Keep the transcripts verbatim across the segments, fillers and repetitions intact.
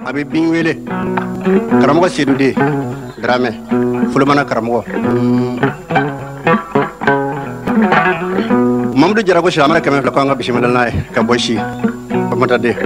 abi bin wele karamogo Seydou de Dramé Fulumana karamogo Mamadou Jarago Shamara kame fla kwanga bishimala nae ka boshi pamata de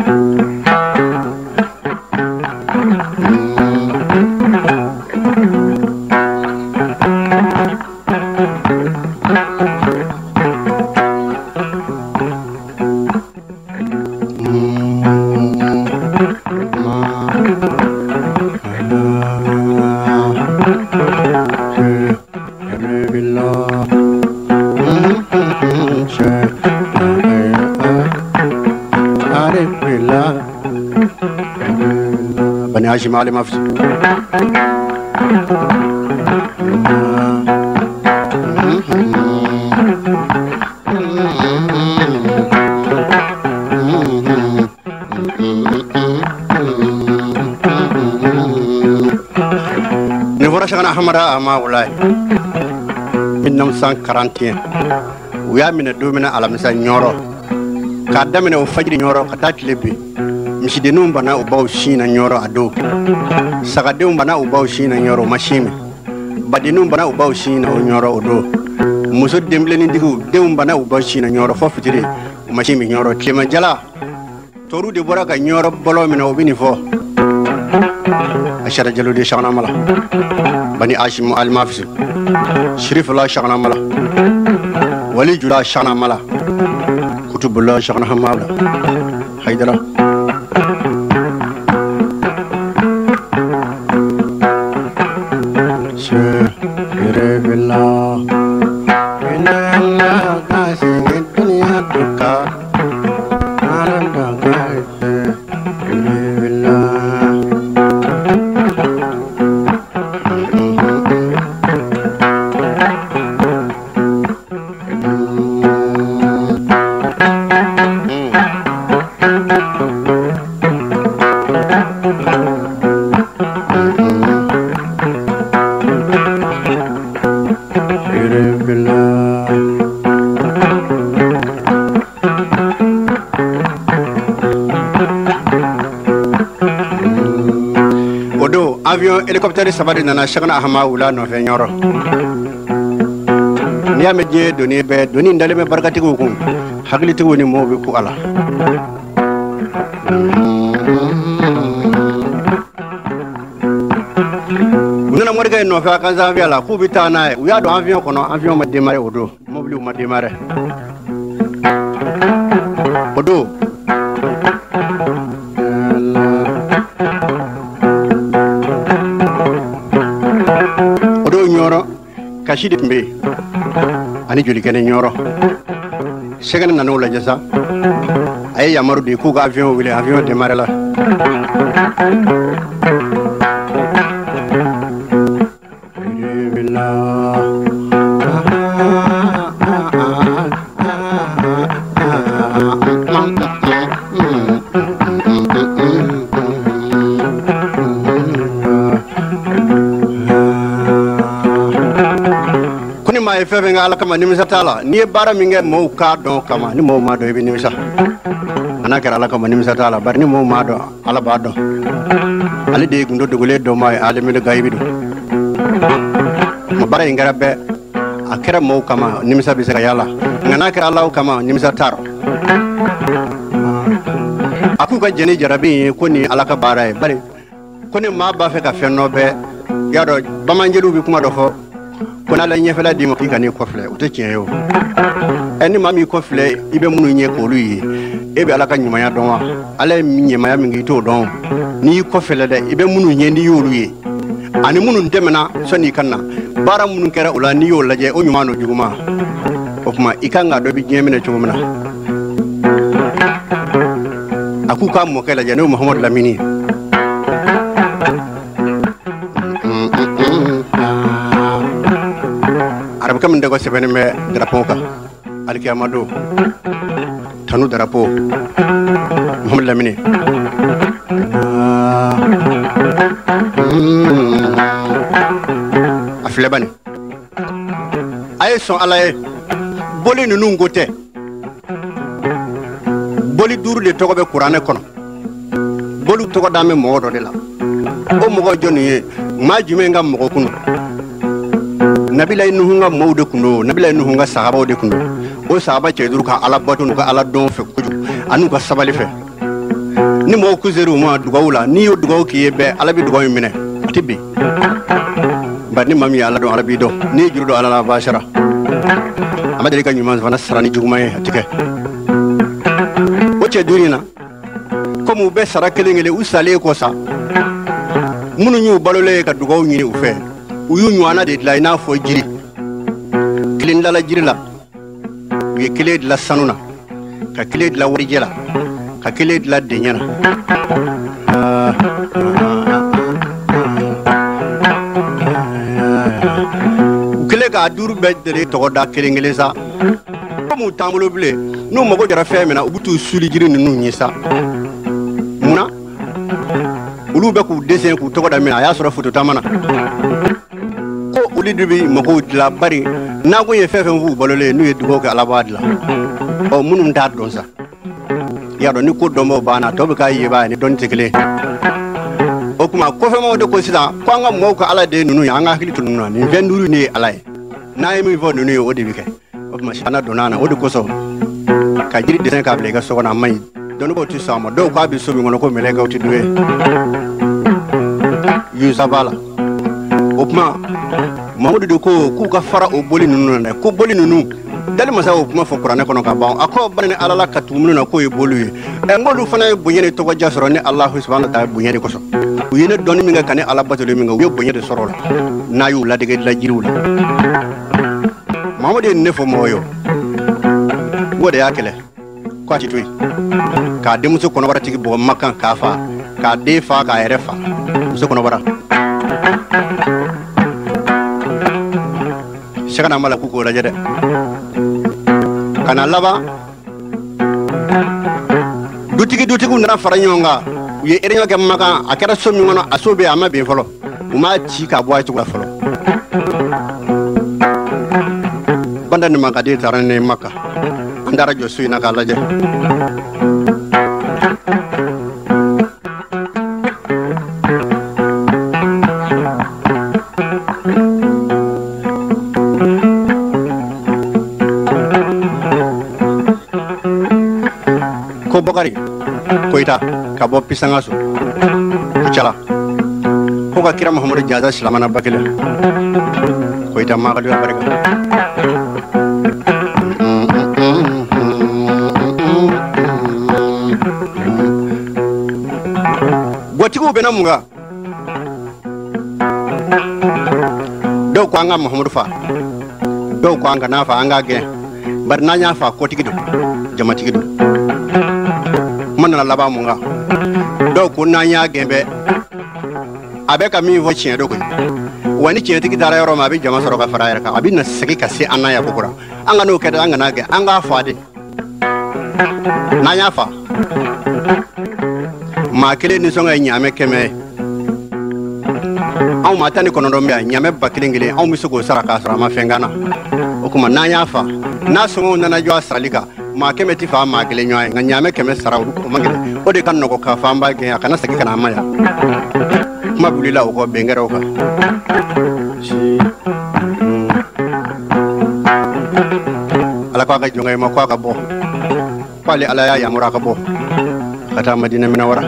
Bani Hashim Ali Mafs ne vora shagana Ahmada ama ulai mille neuf cent quarante et un uya mina domina alamisa nyoro ka damina o fajri nyoro ka tatlebi mishidenu bana ubaw shina nyoro ado sagadeu bana ubaw shina nyoro mashimi badenu bana ubaw shina nyoro odo muso dembleni digu deum bana ubaw shina nyoro fofitire mashimi nyoro klema jala toru de bora ka nyoro bolo mina obini fo ashara jalu de shagna mala bani Hashim al Mafs Sharif la shagna mala wali jula shagna mala kutubullah shagna hamala haydara avion hélicoptère sabari nana shagna ahma wula no fe nyoro niya medje doni be doni ndale me barkati ko ko hagliti woni mo be ku ala unana morga no fa kan za viala ku bitana u ya do avion kono avion ma démarrer odo mobile ma démarrer odo kashidi mbe ani joli kene nyoro segana nanu la jasa ay yamaru de ku ga avion wile avion démarrer la ma fe fe ngala kama nimisa tala ni bara minge mo ka don kama ni mo ma do be nimisa ana kara ala kama nimisa tala bar ni mo ma do ala ba do ali de gundo de gole do mai ale mi de gaybi do mo bara ngara be akira mo kama nimisa bi sira yala ngana kara ala kama nimisa taro aku ka jeni jarabi ko ni ala ka bara e bare ko ni ma ba fe ka fe no be ya do bamanjelu bi kuma do fo kona la nyefela di mo kani kofle o te tienyo eni mami kofle ibe munu nye ko lu yi ebe ala ka nyuma ya don wa ala nyema ya mingi to don ni kofle de ibe munu nye ndi yolu yi ani munu ndemena so ni kanna bara munu kera ula ni yo laje o nyuma no juguma o kuma ikanga do bi nyemene chumuna aku ka mo kala janu Muhammad Lamini kam ndego sebene me drapeau ka alki amado tanu drapeau Muhammad Lamini afle bani ay son alaye boli nunu ngote boli duru de togo be qur'ane kono bolu tɔgɔ da mɛ mɔgɔ dɔ de la o mɔgɔ jɔn ye maa jumɛn ka mɔgɔ kun nabila nuhu ka mɔɔw de kun don nabila nuhu ka sahabaw de kun don o sahaba cɛ duuru ka ala bato n'u ka ala dɔn fɛ kojugu ani n'u ka sabali fɛ ni mɔgɔw kuser'u ma dugawu la n'i y'o dugawu k'i ye bɛɛ ala bɛ dugawu in minɛ a tɛ bin bari ni maa min ye ala dɔn ala b'i dɔn n'i ye juru dɔn ala la a b'a sara a ma deli ka ɲuman fana sara ni juguman ye a tɛ kɛ o cɛ duuru in na komi u bɛɛ sara kelen kelen u salen kɔ sa minnu y'u balolen ye ka dugawu ɲini u fɛ u y'u ɲɔgɔnna de dilan i n'a fɔ jiri kelen dilala jiri la u ye kelen dilan sanu na ka kelen dilan warijɛ la ka kelen dilan denkɛ na u kelen k'a duuru bɛɛ de tɔgɔ da kelen kelen sa komi u t'an bolo bilen n'u mago jɛra fɛn min na u bɛ t'u suli jiri ninnu ɲɛ sa munna olu bɛ k'u dɛsɛ k'u tɔgɔ da min na a y'a sɔrɔ foto taama na ko olu de bɛ mɔgɔw dilan bari n'a ko ye fɛn fɛn f'u balolen ye n'u ye dugawu kɛ ala b'a dilan ɔ minnu t'a dɔn sa i y'a dɔn ni ko dɔnbaw banna tɔw bɛ k'a yeba ye ni dɔnni tɛ kelen o tuma kɔfɛmɔgɔw de ko sisan ko an ka mɔgɔw ka ala de ye ninnu ye an ka hakili to ninnu na nin fɛn duuru in de ye ala ye n'a ye min fɔ ninnu ye o de bɛ kɛ o tuma sitanɛ donna a na o de kosɔn ka jiri dɛsɛ k'a bila i ka so kɔnɔ a man ɲi dɔnnibagaw tɛ sɔn a ma dɔw k'a bɛ so min kɔnɔ ko mɛlɛkɛw tɛ don ye yusa b'a la o tuma mamadu de ko k'u ka fara o boli ninnu na dɛ ko boli ninnu dali masa o kuma fɔ kuranɛ kɔnɔ ka ban a ko bari ni ala la ka tugu minnu na k'o ye boli ye ɛ n k'olu fana ye bonya ni tɔgɔja sɔrɔ ni alahu subahana ta bonya de kosɔn u ye ne dɔnni min kɛ ka ne ala batoli min kɛ u ye bonya de sɔrɔ o la n'a y'u ladege la jiriw la mamadu ye ne fɔ mɔgɔ ye o de y'a kɛlɛ ko a ti to yen k'a denmuso kɔnɔbaratigi bɔ makan k'a fa k'a den fa k'a yɛrɛ fa muso kɔnɔbara sɛgɛna ma la k'u k'o lajɛ dɛ ka na laban dutigi dutigiw nana fara ɲɔgɔn kan u ye réunion kɛ makan a kɛra so min kɔnɔ a so bɛ yen a ma bin fɔlɔ u m'a ci k'a bɔ a cogo la fɔlɔ banda ni makaden taara ne maka an taara jɔ so in na k'a lajɛ ko Bokari Koyita ka bɔ Pisangaso Kucala ko ka kira Muhamadu jaza silamana bakele Koyita magadu ya barika gotigu bena munga dɔw ko an ka Muhamadu fa dɔw ko an ka n'a fa an ka gɛn bari n'an y'a fa kɔtigi don jamatigi don kuma nana laban mun kan dɔw ko n'an y'a gɛn bɛɛ a bɛ ka min fɔ tiɲɛ don koyi wa ni tiɲɛtigi taara yɔrɔ min a bɛ jama sɔrɔ ka fara a yɛrɛ kan a bɛ na segin ka se an na yan kokura an ka n'o kɛ dɛ an kana gɛn an k'a fa de n'an y'a fa maa kelen nisɔngɔ ye ɲaamɛ kɛmɛ ye anw maa tan ni kɔnɔntɔn bɛ yan ɲaamɛ ba kelen kelen anw bɛ se k'o sara k'a sɔrɔ a ma fɛn k'an na o tuma n'an y'a fa n'a sɔngɔw nana jɔ a sarali kan maa kɛmɛ ti fa maa kelen ɲɔgɔn ye nka ɲaamɛ kɛmɛ sara o ma gɛlɛn o de ka nɔgɔ k'a fɔ an b'a gɛn a kana segin ka na an ma yan kuma wulila o kɔ bɛnkɛrɛw kan ala k'a ka jɔnkɛ ma k'a ka bɔ k'ale ala y'a yamaruya a ka bɔ ka taa Madina Minawara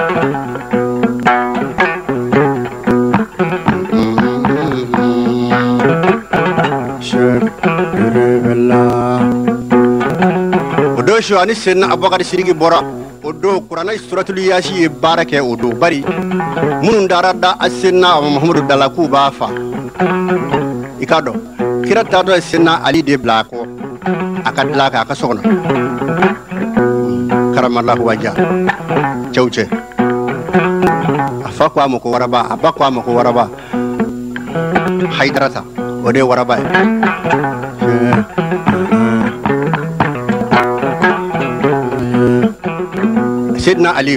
o don su ani senna Abubakar Sidiki bɔra o don kuranɛ suratul Yaasi ye baara kɛ o don bari minnu dara da a senna Muhamadu dala k'u b'a fa i k'a dɔn kira taatɔ ye senna Ali de bila a kɔ a ka dilan kɛ a ka so kɔnɔ karamallahu wajha cɛw cɛ a fa ko a ma ko waraba a ba ko a ma ko waraba Hayidarata o de ye waraba ye Seydina Aliyu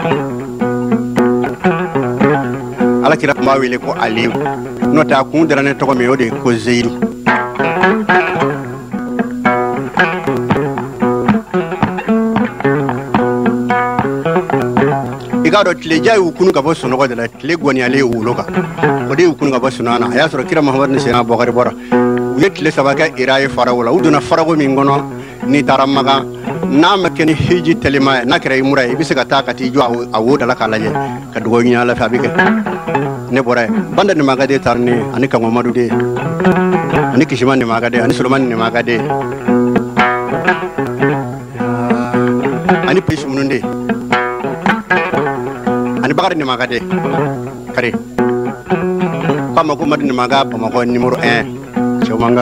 ala kira tun b'a wele ko Aliyu n'o tɛ a kun dara ne tɔgɔ min o de ye ko Zeyidu i ka ka do tile jay u kunu ka bo suno de la tile goni ale u loka o de u kunu ka bo sunana ya soro kira muhammad ni sena bokari bora u ye tile sabaka iraye farawla u duna farago min gono ni taramaga na makeni hiji telima na kira imura ibise ka ta ka ti jo a woda la kala je ka dugo nya la fabike ne bora banda ni magade tarni ani ka mamadu de ani kishiman ni magade ani sulman ni magade ani pis mununde ani bakari ni magade kare kama ko madini maga pama ko numéro un chomanga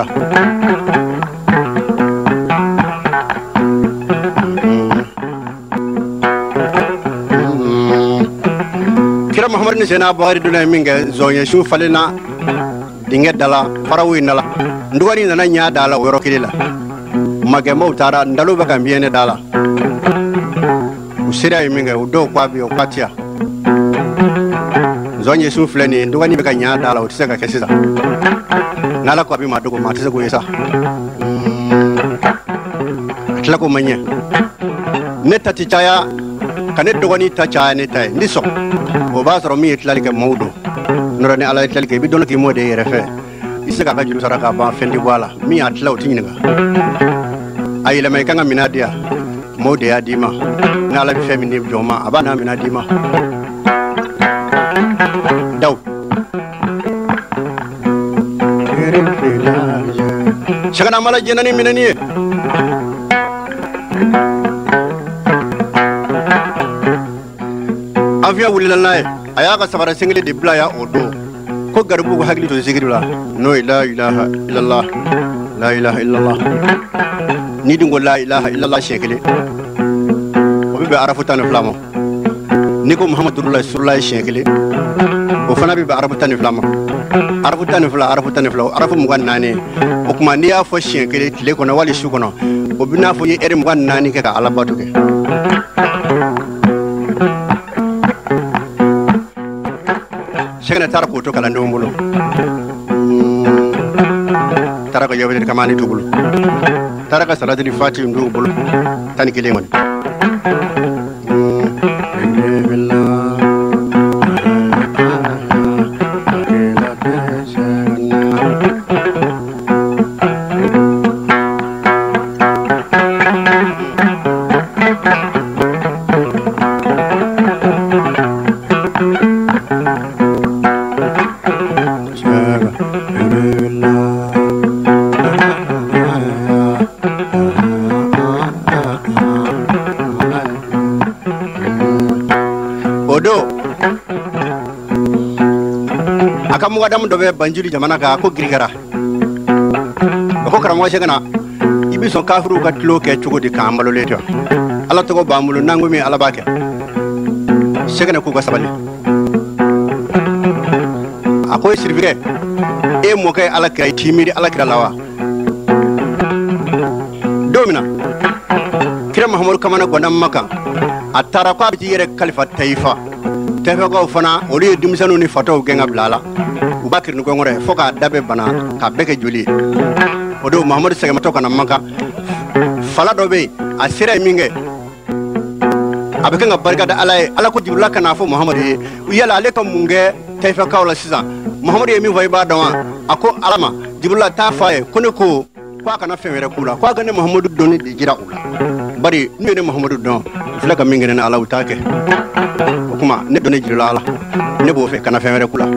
kira muhammad ni sena bakari duna minga zonye shu falena dinge dala farawi nala nduwani nana nya dala woro kilila mage mo tara ndalo baka mbiene dala usira yiminga udo kwa bi okwatia zonye su fleni ndugani beka nya dala utiseka kesisa nala kwa bi madugo matise ko yesa atla ko manye neta tichaya kanet dogoni tacha ne tay ndiso o basro mi itlalike mawdo norani ala itlalike bi donaki mode refe isaka ka julu saraka ba fendi wala mi atla utinga ayila mai kanga minadia mode ya dima na la femini joma abana mina dima daw shagana mala jenani minani avia wulilalay aya ka sabara single de blaya odo ko garbu ko hagli to sigirula no la ilaha illallah la ilaha illallah ni dingo la ilaha illallah shekele o be arafu tan flamo ni ko muhammadullah sallallahu shekele o fana be arafu tan flamo arafu tan fla arafu tan fla arafu mugan nane o kuma ni ya fo shekele tile ko na wali shu kono o bina fo yi ere mugan nani ke ka alabatu ke shekene tar ko to kala ndo mbulo tara ko yewde kamani tugulu taraka salatul fatih ndu bulu tan ki lemon adam do be banjuri jamana ka ko girigara ko kara mo shegana ibi son kafru ka tlo ke chugo di kambalo leto ala to ko bamulu nangumi ala bake shegana ko ga sabali akoy sirvire e mo kay ala kay timiri ala kira lawa domina kira muhammadu kamana ko nam maka atara ko bi yere khalifa taifa taifa ko fana ori dimsanu ni foto genga blala bakir ni gongore foka dabe bana ka beke juli odo muhammad sege mato kana maka fala dobe asira minge abeke nga barka da alay ala ko dibla kana fo muhammad yala ale kam munge tayfa kawla siza muhammad yemi voy ba dawa ako alama dibla ta faye kone ko kwa kana femere kula kwa gane muhammad doni di jira ula bari ni ne muhammad don fla ka minge ne ala utake kuma ne doni jira ala ne bo fe kana femere kula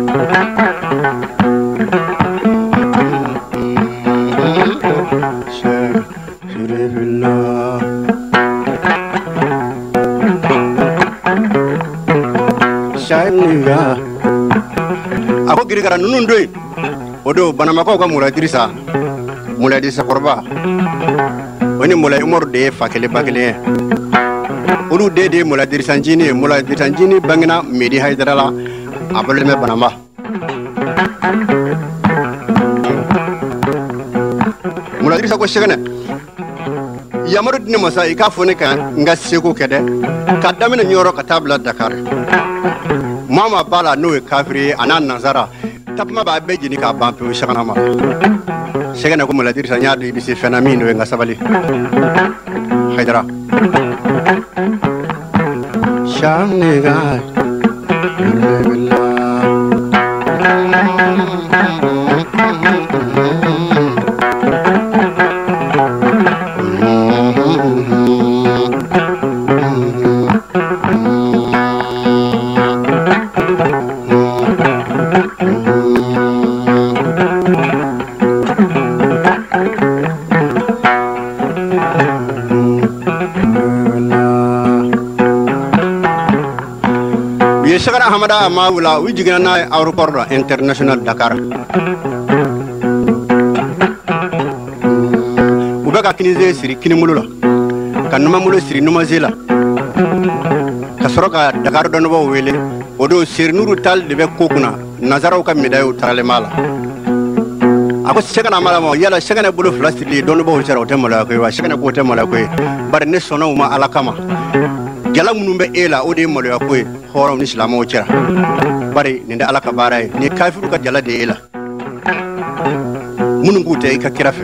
ako girigara nunun doy odo banama ko ko mula dirisa mula dirisa korba woni mula umar de fakele bakele olu de de mula dirisa jini mula dirisa jini bangina medi haydarala abole me banama mula dirisa ko shegana yamaro dine masa ika fone kan nga seko kede kadamina nyoro katabla dakar mama bala no kafiri anan nazara tapma ba beji ni ka bampe o shagana ma shagana ko mala dirisa nyaado ibi se phénomène we nga sabali haydara Shamniga Sekara Hamada Maula, we jigana aeroport international Dakar. Ubaka kinize siri kinimulula. Kanuma mulu siri numazela. Kasoroka Dakar donobo wele. Odo siri nuru tal debe kokuna. Nazaro ka medayo tarale mala. Ako sekana mala mo yala sekana bulu flastili donobo chara otemola ko wa sekana ko otemola ko. Bar ne sona uma alakama. Jala munumbe ela ode molo yakoy horom islam o cira bari ni da alaka baray ni kafiru ka jala de ela munum gute ka kirafe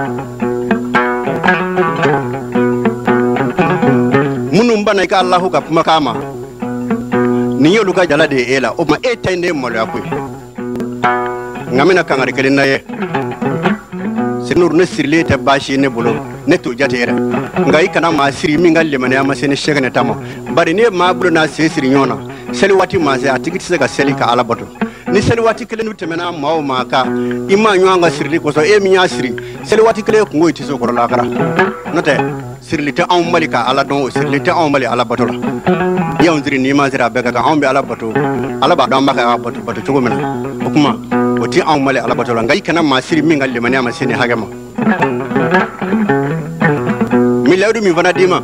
munum bana ka allah ka makama ni yolu ka jala de ela o ma e tayne molo yakoy ngamina kangare kelina ye senur ne sirle te bashi ne bolo ne to jatera ngai kana ma siri mingal le mane ama sene shegane tamo bari ne ma bulu na se siri nyona seli wati ma se atigiti se ga seli ka ala boto ni seli wati kele nu temena ma o ma ka ima nyanga sirli ko so e mi nya siri seli wati kele ko ngoi tiso ko la kara note sirli te on malika ala don sirli te on mali ala boto la yaw ndiri ni ma zira be ka on be ala boto ala ba don maka boto boto to gomena kuma oti on mali ala boto la ngai kana ma siri mingal le mane ama sene hagama milawdu mi fana dima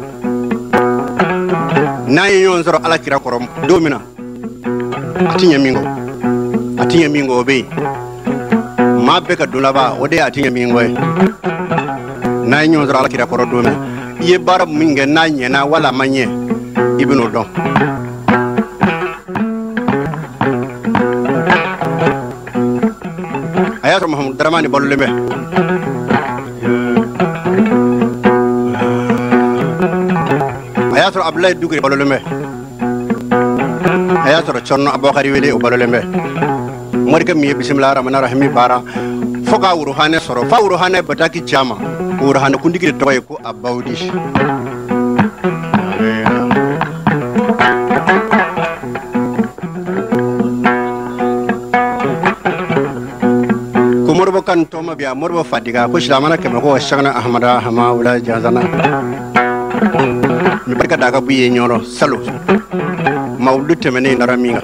nayi yon zoro ala kira korom domina atinya mingo atinya mingo be ma be ka dulaba ode atinya mingo e nayi yon zoro ala kira korom domina ye barab minge nanye na wala manye ibnu don ayato muhammad dramani ballembe ayato Abdoulaye Dugri baloleme ayato chonno Aboubacar wele o baloleme mori kam mi bismillahir rahmanir rahim bara foka wuro hane soro fa wuro hane bataki chama wuro hane kundigi toy ko abawdi ko morbo kan toma biya morbo fadiga ko shlamana ke ko shagna ahmada hama wala jazana mi barka daga buye nyoro salo mawdu temene naraminga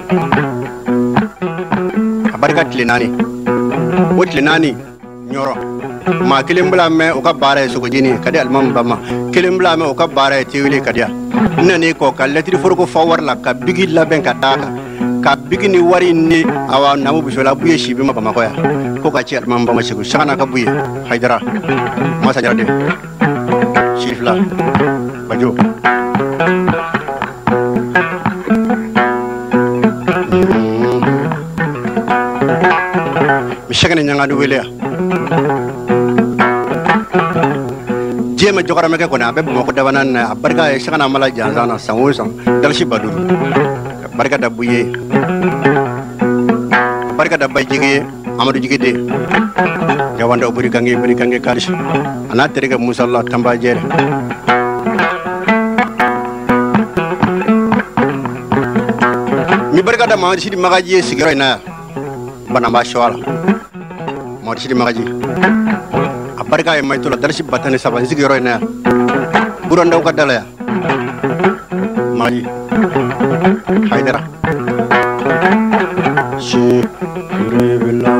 barka tlinani o tlinani nyoro ma kilimbla me o ka bare so gojini kadi almam bama kilimbla me o ka bare tiwili kadiya nani ko kalletri forko fawar la ka bigi la ben ka daka ka bigi ni wari ni awa namu bisola buye shibi ma bama ko ya ko ka ci almam bama shigo shana ka buye haidara masa jarade shirifla bajo mishagane nyanga du wele jema jogara meke ko na be mo ko dabanan barka shagana mala janzana sanwo san dalshi badu barka da buye barka da bayjige amadou jigede jawanda o buri kangi buri kangi karish ana terega musalla tamba jere mi barka da ma sidi magaji sigiro ina bana ba shawala ma sidi magaji barka e maytula darshi batane saban sigiro ina buron daw ka dalaya mali haidara shi rebela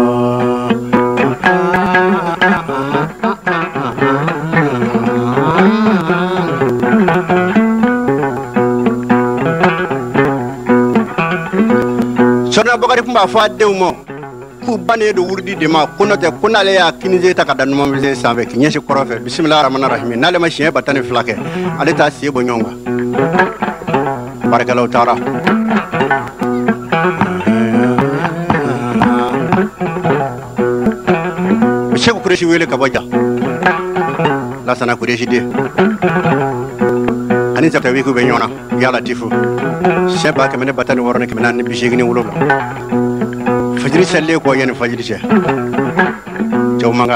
sona bokari kumba fa dewmo ku bane do wurdi de ma kuno te kunale ya kinize ta kada no mbe sambe kinyeshi korofe bismillahir rahmanir rahim nale ma shiye batane flake ale ta siye bo nyonga barakallahu taala Sheikh Kureshi wele kabaja la sana Kureshi de ani ta tawi ku be nyona ya latifu sheba ka mene batani worone ke menan bi shegini wulo fajiri salle ko yen fajiri she jaw manga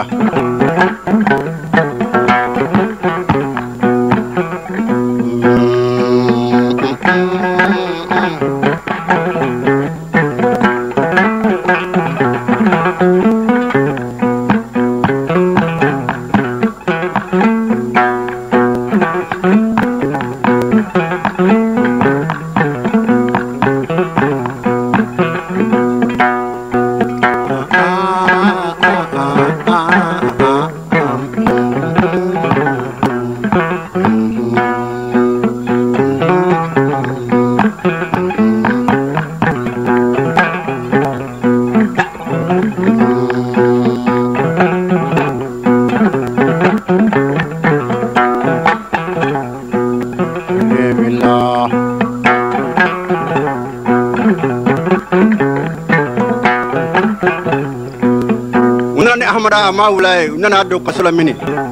ma wulay nana do kasola mini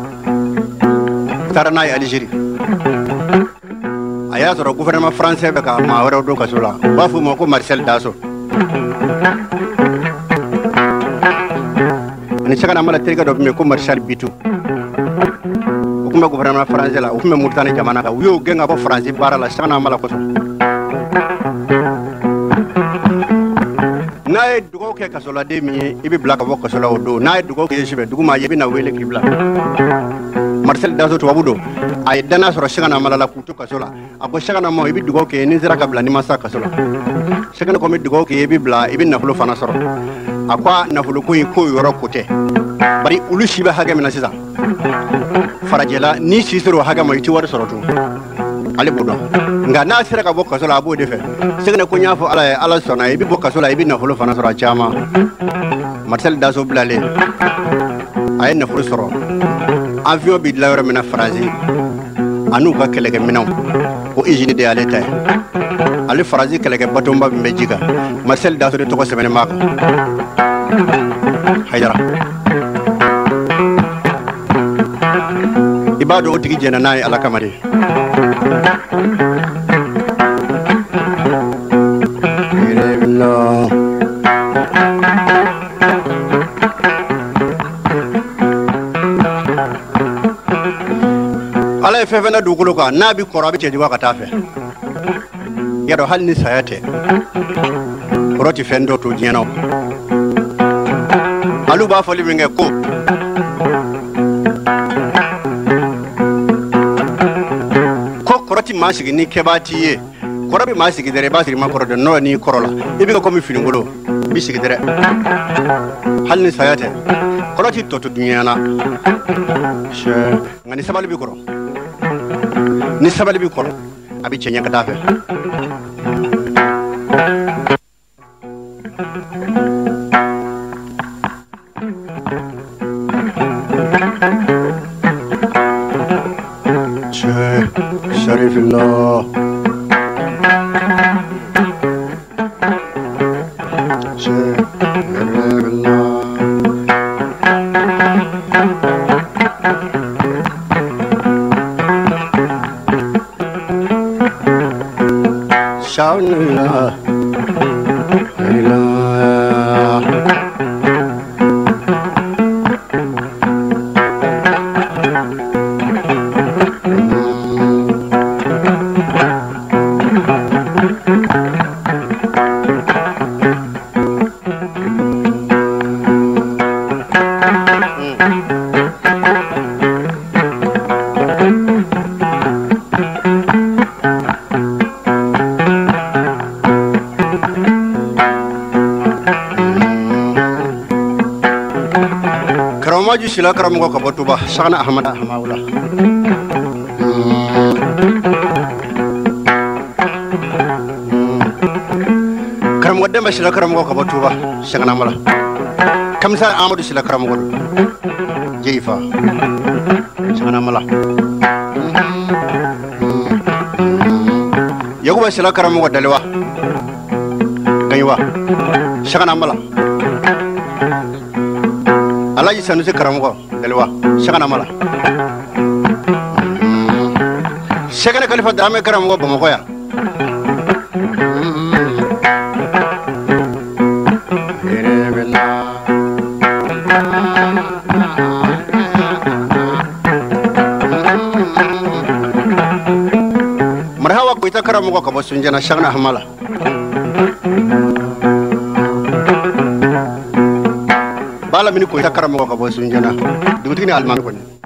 tarana ya Algérie aya soro gouvernement français be ka ma wara do kasola ba fu mo ko Marcel Dasso ani chaka na mala terga do me ko Marcel Bitou o kuma gouvernement français la o kuma murtani jamana ka yo genga bo français bara la chaka na mala ko nae dugo ke kasola de mi ibi black bo kasola odo nae dugo ke shibe dugo ma yebi na wele kibla Marcel Dasso to wabudo ay dana soro shigana malala kutu kasola abo shigana mo ibi dugo ke ni zira kabla ni masa kasola shigana ko mi dugo ke ibi bla ibi na fulu fana soro akwa na fulu ko ko yoro kote bari ulu shibe haga mina sisa farajela ni sisiro haga mo yiti war soro to ale bodo nga na sira ka bokka sola abo defe segna ko nyafo ala ala sona ibi bokka sola ibi na holo fana sora chama Marcel Dasso blale ay na furu soro avion bi la yoro mena phrase anu ka kelege minaw ko ejini de ale tay ale phrase kelege batomba be jiga Marcel Dasso de to ko semene mako haydara ibado o tigi jena nay ala kamari Irevilo ala fe fe na dugulu ka nabi korabi ce diwa ka tafe yado hal ni sayate roti fendo to jeno alu ba fali binge ko koroti masigi ni kebati ye korabi masigi dere basiri makoro de no ni korola ibi ko mi filingolo bisigi dere halni sayate koroti to to dunyana she ngani sabali bi koro ni sabali bi koro abi chenya kadafe شريف الله شريف الله شاون الله الله maju sila karam ko kabotuba sana ahmad ahmaula karam wadde ma sila karam ko kabotuba sana mala kamsa amadu sila karam ko jeifa sana mala yaguba sila karam ko dalwa gaywa sana mala alaji sanusi karamogo dalwa shagana mala Shekana Khalifa Dame Karamogo Bamokoya. Marhawa Kuita Karamogo Kabosunjana Shagna Hamala. Bala mini Kuita Karamogo Kabosunjana. Dutini Alman.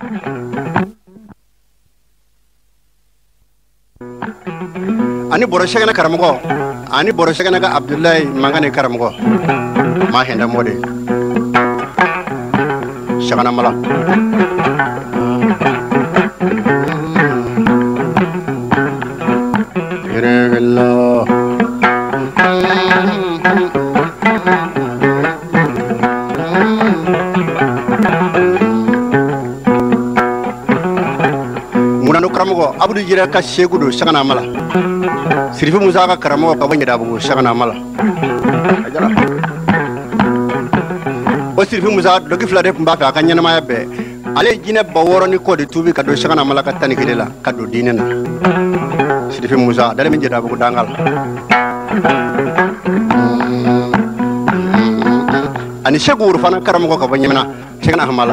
Ani Boroshagana Karamogo, Ani Boroshagana Abdullah Mangane Karamogo, Mahenda Mode, Shagana Mala. Munano Karamogo, Abu Jira Kashegudu, Shagana Mala. Sirifu Musa ka Karamogo ka banya dabu Shagana Mala. Ajala. O Sirifu Musa doki flade mbaka ka nyana maya be. Ale jine baworo ni ko de tubi ka do Shagana Mala ka tani kidela ka do dinena. Sirifu Musa dale min jeda bu dangal. Ani Sheguru fana Karamogo ka banya na Shagana Mala.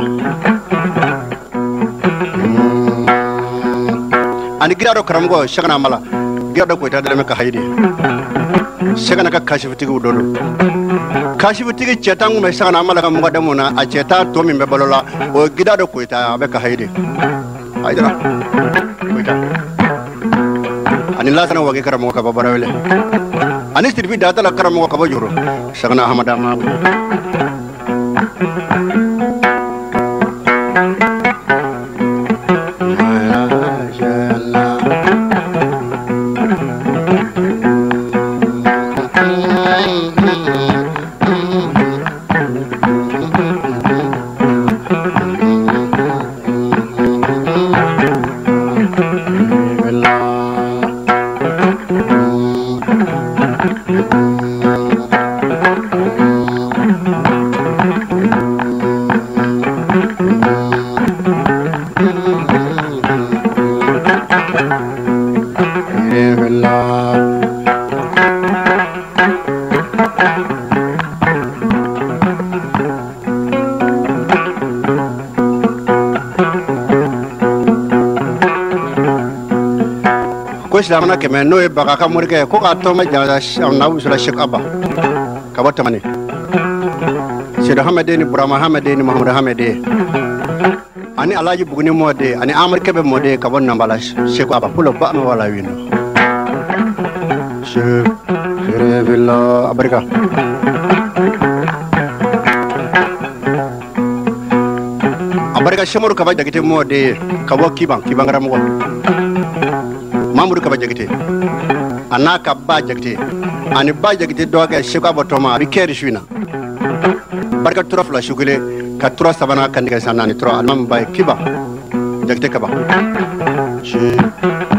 Ani girado Karamogo Shagana Mala. Gada ko ita da maka haide shagana ka kashifu tigi dolo kashifu tigi chetangu me shagana amala ka muga damona a cheta to min be balola o gida do ko ita be ka haide haidara ko ita ani la sana wage Karamogo ka babarawele ani sirbi data la Karamogo ka bajuro shagana hamada ma ko islamana keme no e baka ka murke ko ka to ma jara na usula Sheikh Abba ka bata mane Sheikh Hamadeni Burama Hamadeni Muhammad Hamade ani Alaji Buguni mode ani Amar Kebe mode ka bon nambala Sheikh Abba pulo ba ma wala wino Sheikh Firevilla Abarika Abarika shemuru ka ba dagite mode ka bo kiban kiban garam go Mamadou Kaba Jagite Anaka Ba Jagite Ani Ba Jagite doga Sheikh Abba Toma bi keri shwina barka tura fla shugule ka tura sabana kan diga sanani tura almam bay kiba Jagite Kaba shi